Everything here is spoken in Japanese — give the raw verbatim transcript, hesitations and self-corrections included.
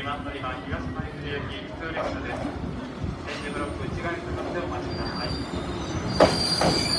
番乗り場東舞鶴行き普通列車です。点字ブロック内側にかかってお待ちください。